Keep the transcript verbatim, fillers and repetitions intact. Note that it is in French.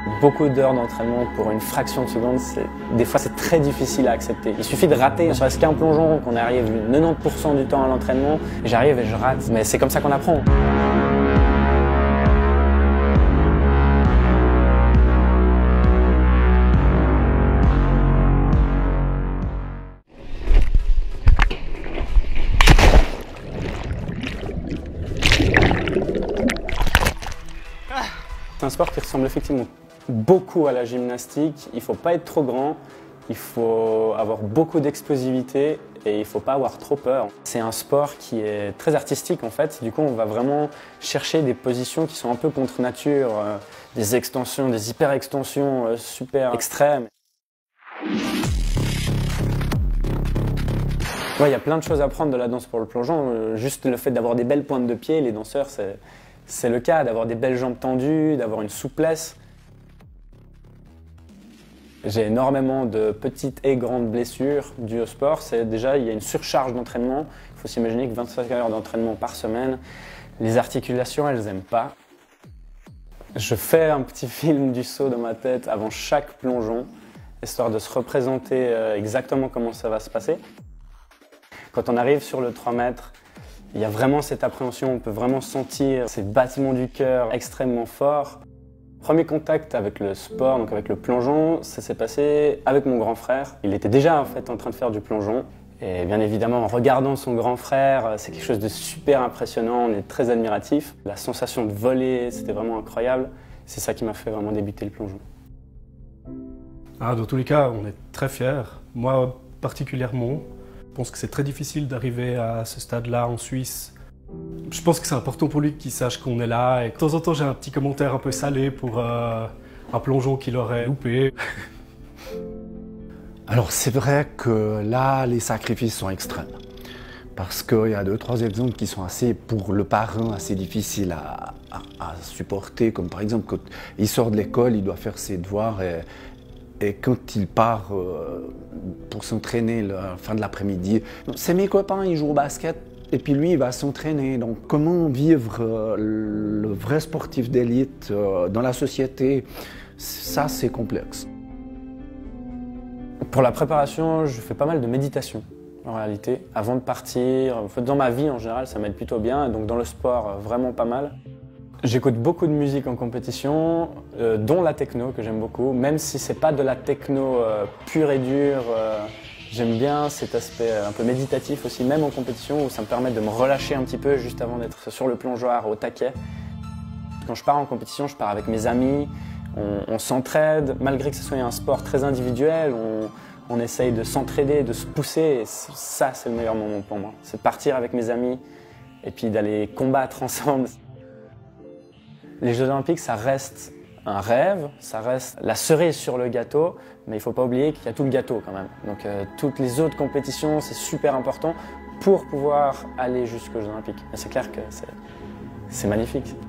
Beaucoup d'heures d'entraînement pour une fraction de seconde, des fois c'est très difficile à accepter. Il suffit de rater, ne serait-ce qu'un plongeon, qu'on arrive quatre-vingt-dix pour cent du temps à l'entraînement, j'arrive et je rate. Mais c'est comme ça qu'on apprend. C'est un sport qui ressemble effectivement beaucoup à la gymnastique. Il ne faut pas être trop grand, il faut avoir beaucoup d'explosivité et il ne faut pas avoir trop peur. C'est un sport qui est très artistique en fait. Du coup, on va vraiment chercher des positions qui sont un peu contre nature, euh, des extensions, des hyper-extensions euh, super extrêmes. Ouais, il y a plein de choses à prendre de la danse pour le plongeon. Juste le fait d'avoir des belles pointes de pied, les danseurs, c'est... C'est le cas, d'avoir des belles jambes tendues, d'avoir une souplesse. J'ai énormément de petites et grandes blessures dues au sport. C'est déjà, il y a une surcharge d'entraînement. Il faut s'imaginer que vingt-cinq heures d'entraînement par semaine, les articulations, elles n'aiment pas. Je fais un petit film du saut dans ma tête avant chaque plongeon, histoire de se représenter exactement comment ça va se passer. Quand on arrive sur le trois mètres, il y a vraiment cette appréhension, on peut vraiment sentir ces battements du cœur extrêmement forts. Premier contact avec le sport, donc avec le plongeon, ça s'est passé avec mon grand frère. Il était déjà en fait en train de faire du plongeon. Et bien évidemment, en regardant son grand frère, c'est quelque chose de super impressionnant, on est très admiratif. La sensation de voler, c'était vraiment incroyable. C'est ça qui m'a fait vraiment débuter le plongeon. Ah, dans tous les cas, on est très fiers. Moi particulièrement. Je pense que c'est très difficile d'arriver à ce stade-là en Suisse. Je pense que c'est important pour lui qu'il sache qu'on est là. Et de temps en temps, j'ai un petit commentaire un peu salé pour euh, un plongeon qu'il aurait loupé. Alors c'est vrai que là, les sacrifices sont extrêmes. Parce qu'il y a deux, trois exemples qui sont assez, pour le parrain, assez difficiles à, à, à supporter. Comme par exemple, quand il sort de l'école, il doit faire ses devoirs. Et, Et quand il part euh, pour s'entraîner à la fin de l'après-midi, c'est mes copains, ils jouent au basket et puis lui, il va s'entraîner. Donc comment vivre euh, le vrai sportif d'élite euh, dans la société, ça c'est complexe. Pour la préparation, je fais pas mal de méditation en réalité. Avant de partir, dans ma vie en général, ça m'aide plutôt bien. Donc dans le sport, vraiment pas mal. J'écoute beaucoup de musique en compétition, euh, dont la techno que j'aime beaucoup, même si c'est pas de la techno euh, pure et dure. Euh, j'aime bien cet aspect un peu méditatif aussi, même en compétition, où ça me permet de me relâcher un petit peu juste avant d'être sur le plongeoir au taquet. Quand je pars en compétition, je pars avec mes amis, on, on s'entraide, malgré que ce soit un sport très individuel, on, on essaye de s'entraider, de se pousser, et ça c'est le meilleur moment pour moi. C'est de partir avec mes amis et puis d'aller combattre ensemble. Les Jeux Olympiques, ça reste un rêve, ça reste la cerise sur le gâteau, mais il ne faut pas oublier qu'il y a tout le gâteau quand même. Donc euh, toutes les autres compétitions, c'est super important pour pouvoir aller jusqu'aux Jeux Olympiques. C'est clair que c'est magnifique.